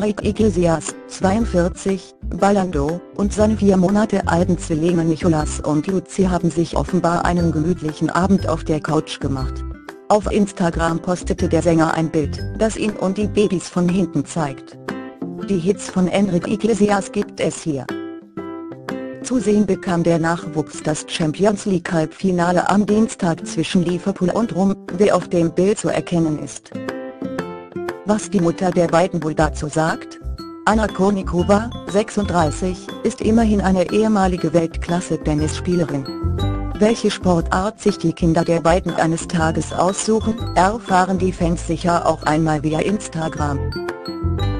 Enrique Iglesias, 42, Ballando, und seine 4 Monate alten Zwillinge Nicolas und Lucy haben sich offenbar einen gemütlichen Abend auf der Couch gemacht. Auf Instagram postete der Sänger ein Bild, das ihn und die Babys von hinten zeigt. Die Hits von Enrique Iglesias gibt es hier. Zu sehen bekam der Nachwuchs das Champions League Halbfinale am Dienstag zwischen Liverpool und Rom, wie auf dem Bild zu erkennen ist. Was die Mutter der beiden wohl dazu sagt? Anna Kournikova, 36, ist immerhin eine ehemalige Weltklasse-Tennisspielerin. Welche Sportart sich die Kinder der beiden eines Tages aussuchen, erfahren die Fans sicher auch einmal via Instagram.